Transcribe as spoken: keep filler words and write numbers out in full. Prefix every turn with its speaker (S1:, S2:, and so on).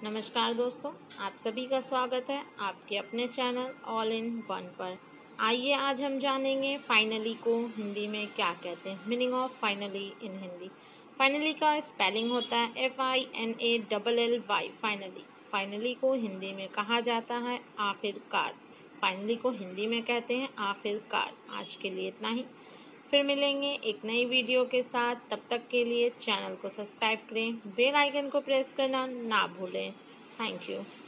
S1: नमस्कार दोस्तों, आप सभी का स्वागत है आपके अपने चैनल ऑल इन वन पर। आइए आज हम जानेंगे फाइनली को हिंदी में क्या कहते हैं। Meaning of finally in Hindi. Finally का स्पेलिंग होता है F I N A double L Y. Finally finally को हिंदी में कहा जाता है आखिरकार। फाइनली को हिंदी में कहते हैं आखिरकार। आज के लिए इतना ही, फिर मिलेंगे एक नई वीडियो के साथ। तब तक के लिए चैनल को सब्सक्राइब करें, बेल आइकन को प्रेस करना ना भूलें। Thank you.